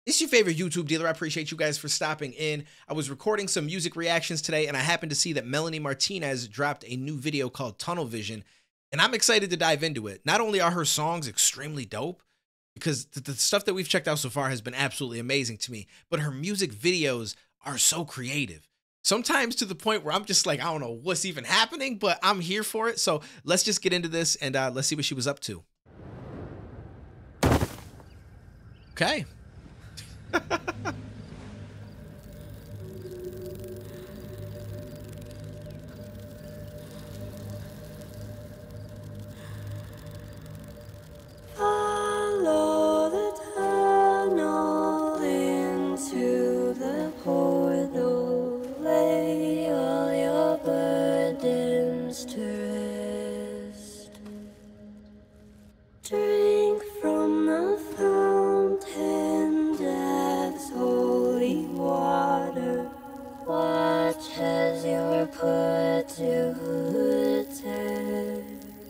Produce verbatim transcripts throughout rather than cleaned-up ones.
It's your favorite YouTube dealer. I appreciate you guys for stopping in. I was recording some music reactions today, and I happened to see that Melanie Martinez dropped a new video called Tunnel Vision, and I'm excited to dive into it. Not only are her songs extremely dope, because the, the stuff that we've checked out so far has been absolutely amazing to me, but her music videos are so creative. Sometimes to the point where I'm just like, I don't know what's even happening, but I'm here for it. So let's just get into this, and uh, let's see what she was up to. Okay. Follow the tunnel into the portal. Lay all your burdens to rest. Drink from the fountain, death's holy water. Watch as you're put to the test.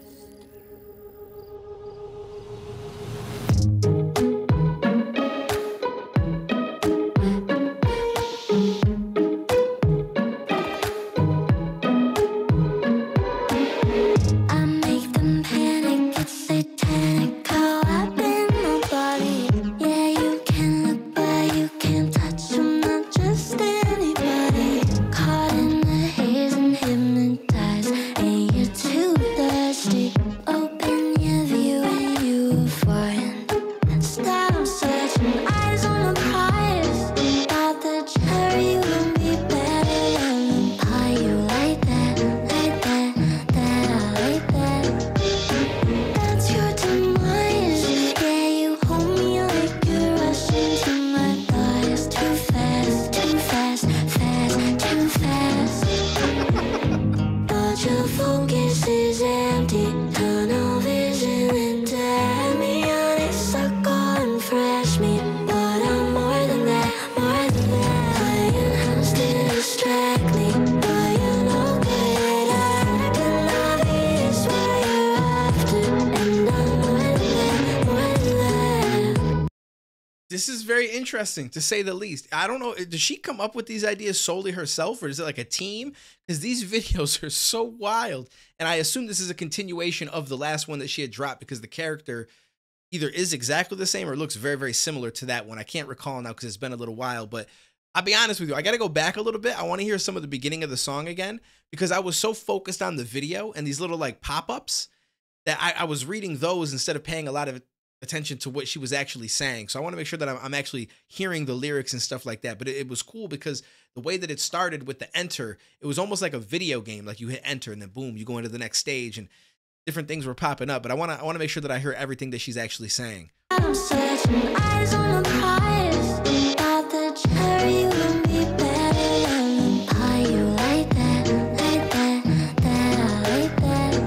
This is very interesting, to say the least. I don't know, does she come up with these ideas solely herself, or is it like a team? Because these videos are so wild, and I assume this is a continuation of the last one that she had dropped, because the character either is exactly the same or looks very, very similar to that one. I can't recall now because it's been a little while, but I'll be honest with you, I got to go back a little bit. I want to hear some of the beginning of the song again, because I was so focused on the video and these little like pop-ups that I, I was reading those instead of paying a lot of attention to what she was actually saying. So I want to make sure that I'm, I'm actually hearing the lyrics and stuff like that. But it, it was cool because the way that it started with the enter, it was almost like a video game. Like you hit enter and then boom, you go into the next stage and different things were popping up. But I want to I want to make sure that I hear everything that she's actually saying. I'm searching eyes on the prize. About the cherry will be better than the pie. You like that, like that, that I like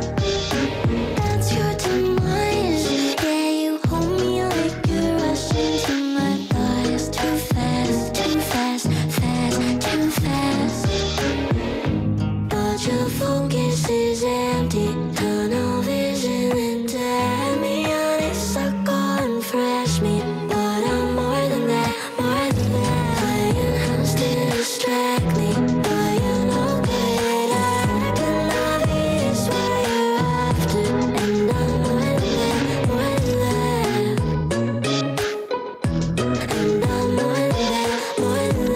that. That's your demise. Yeah, you hold me like you're rushing to my thighs. Too fast, too fast, fast, too fast. But your focus is empty. Tunnel vision and damn me on it, suck on fresh meat. But I'm more than that, more than that. Playing house to distract me, but you're no good at acting obvious what you're after. And I'm more than that, more than that. And I'm more than that, more than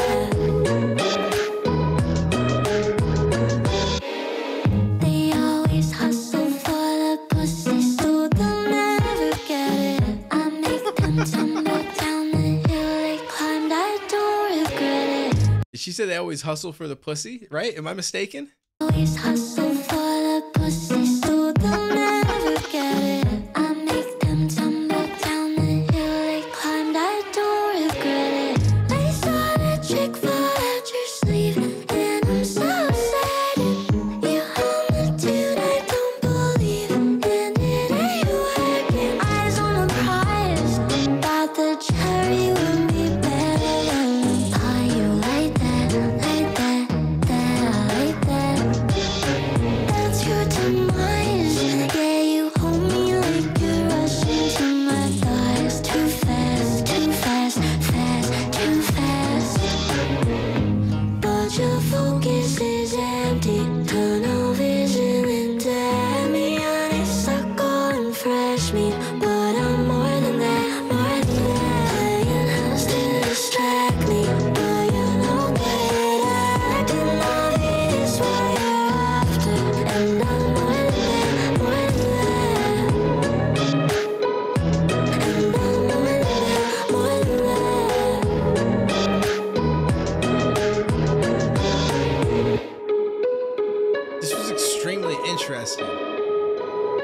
that. They always hustle for the pussy, so they'll never get it. I make them tumble down the hill they climbed, I don't regret it. Did she say they always hustle for the pussy, right? Am I mistaken? Always hustle for the pussy, so they'll never get it. I make them tumble down the hill they climbed, I don't regret it. I saw that trick fall out your sleeve, and I'm so excited. You hold me, dude, I don't believe, and it ain't working. Eyes on the prize, about the cherry will be better than the pie. You like that, like that, that I like that. That's your demise.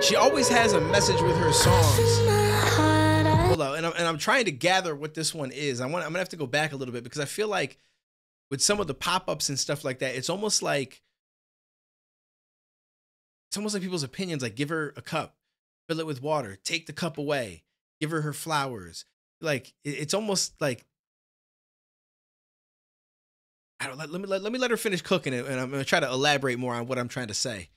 She always has a message with her songs. My heart, I Hold on, and I'm, and I'm trying to gather what this one is. I want. I'm gonna have to go back a little bit because I feel like with some of the pop-ups and stuff like that, it's almost like it's almost like people's opinions. Like, give her a cup, fill it with water, take the cup away, give her her flowers. Like, it- it's almost like I don't let, let me let, let me let her finish cooking it, and I'm gonna try to elaborate more on what I'm trying to say.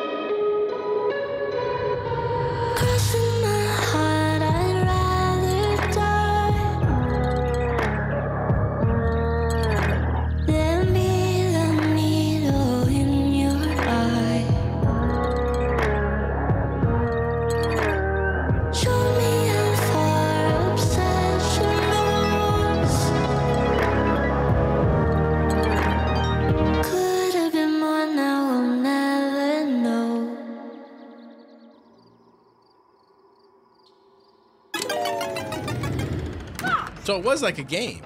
crossing my heart, I'd rather die than be the needle in your eye. Show me how far obsession goes. Could have been more, now I'll never know. So it was like a game.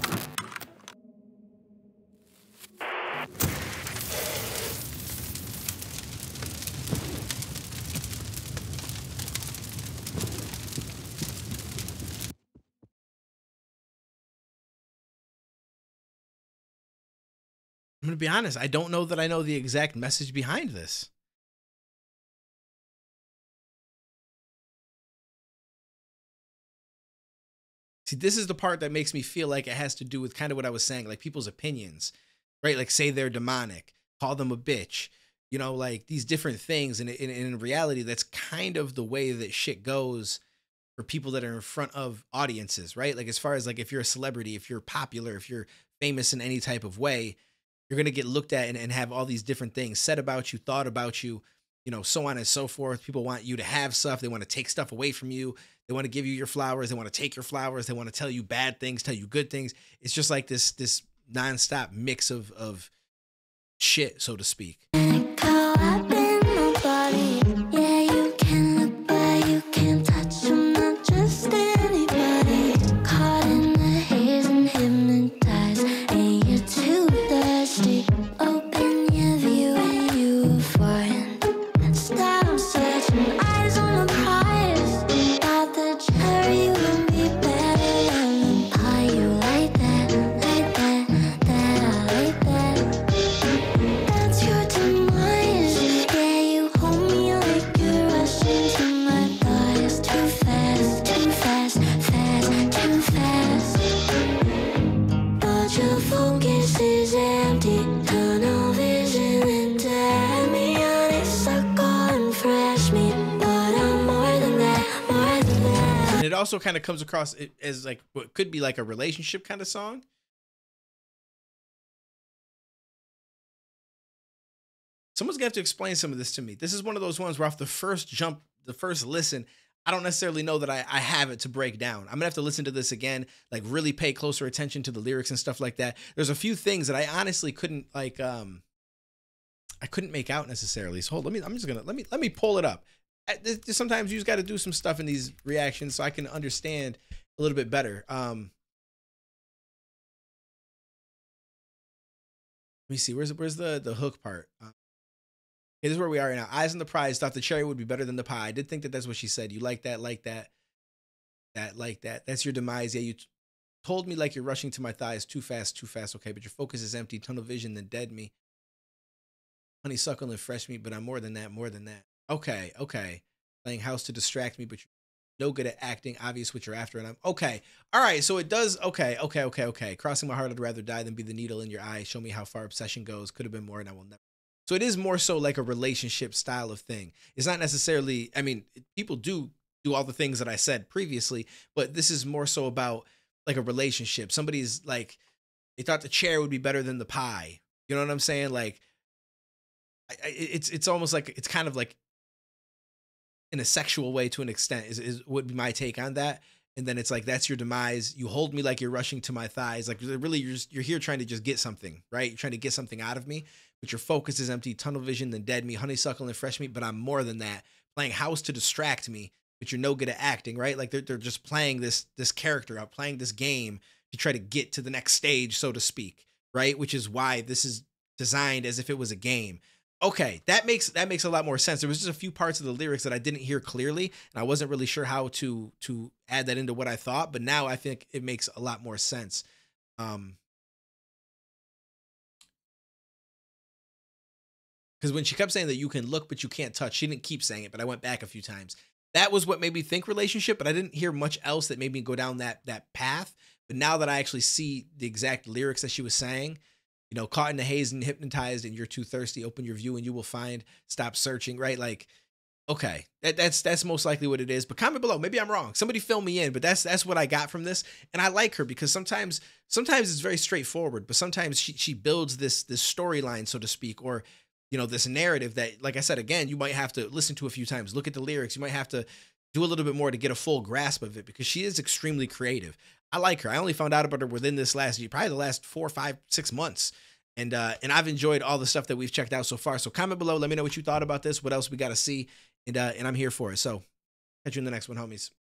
I'm gonna be honest. I don't know that I know the exact message behind this. See, this is the part that makes me feel like it has to do with kind of what I was saying, like people's opinions, right? Like, say they're demonic, call them a bitch, you know, like these different things. And in, in reality, that's kind of the way that shit goes for people that are in front of audiences, right? Like, as far as like if you're a celebrity, if you're popular, if you're famous in any type of way, you're gonna get looked at and, and have all these different things said about you, thought about you, you know, so on and so forth. People want you to have stuff. They want to take stuff away from you. They want to give you your flowers. They want to take your flowers. They want to tell you bad things, tell you good things. It's just like this this nonstop mix of of shit, so to speak. Caught up in my body. Yeah, you can look, but you can't touch. I'm not just anybody. Caught in the haze and hypnotized. And you're too thirsty. Open your view and you find. Stop searching. Eyes on the prize. Thought the cherry would be better than the pie. You like that, like that, that I like that. That's your demise. Yeah, you hold me like you're rushing to my thighs. Too fast, too fast, fast, too fast. But your focus is empty. Tunnel vision and dead me. Honeysuckle and fresh meat. But I'm more than that, more than that. And it also kind of comes across it as like what could be like a relationship kind of song. Someone's gonna have to explain some of this to me. This is one of those ones where off the first jump, the first listen, I don't necessarily know that I, I have it to break down. I'm gonna have to listen to this again, like really pay closer attention to the lyrics and stuff like that. There's a few things that I honestly couldn't like um I couldn't make out necessarily. So hold, let me I'm just gonna let me let me pull it up. Uh, this- this- Sometimes you just got to do some stuff in these reactions so I can understand a little bit better. Um let me see, where's where's the the hook part? Uh, Okay, this is where we are right now. Eyes on the prize. Thought the cherry would be better than the pie. I did think that that's what she said. You like that, like that, that, like that. That's your demise. Yeah, you t- told me like you're rushing to my thighs. Too fast, too fast. Okay, but your focus is empty. Tunnel vision, then dead me. Honeysuckle and fresh meat, but I'm more than that, more than that. Okay, okay. Playing house to distract me, but you're no good at acting. Obvious what you're after, and I'm okay. All right, so it does. Okay, okay, okay, okay. Crossing my heart, I'd rather die than be the needle in your eye. Show me how far obsession goes. Could have been more, and I will never. So it is more so like a relationship style of thing. It's not necessarily, I mean, people do do all the things that I said previously, but this is more so about like a relationship. Somebody's like, they thought the chair would be better than the pie. You know what I'm saying? Like, I, I- it's it's almost like it's kind of like in a sexual way to an extent is, is would be my take on that. And then it's like, that's your demise. You hold me like you're rushing to my thighs. Like really, you're just, you're here trying to just get something, right? You're trying to get something out of me, but your focus is empty. Tunnel vision, then dead me. Honeysuckle and fresh meat, but I'm more than that. Playing house to distract me, but you're no good at acting, right? Like they're they're just playing this this character out, playing this game to try to get to the next stage, so to speak, right? Which is why this is designed as if it was a game. Okay, that makes that makes a lot more sense. There was just a few parts of the lyrics that I didn't hear clearly, and I wasn't really sure how to to add that into what I thought, but now I think it makes a lot more sense. Um, because when she kept saying that you can look but you can't touch, she didn't keep saying it, but I went back a few times. That was what made me think relationship, but I didn't hear much else that made me go down that that path. But now that I actually see the exact lyrics that she was saying, you know, caught in the haze and hypnotized, and you're too thirsty, open your view and you will find. Stop searching, right? Like, okay, that, that's that's most likely what it is. But comment below. Maybe I'm wrong. Somebody fill me in. But that's that's what I got from this, and I like her because sometimes sometimes it's very straightforward, but sometimes she she builds this this storyline, so to speak, or you know this narrative that, like I said, again, you might have to listen to a few times, look at the lyrics. You might have to do a little bit more to get a full grasp of it because she is extremely creative. I like her. I only found out about her within this last year, probably the last four, five, six months. And uh, and I've enjoyed all the stuff that we've checked out so far. So comment below. Let me know what you thought about this. What else we got to see. And uh, and I'm here for it. So catch you in the next one, homies.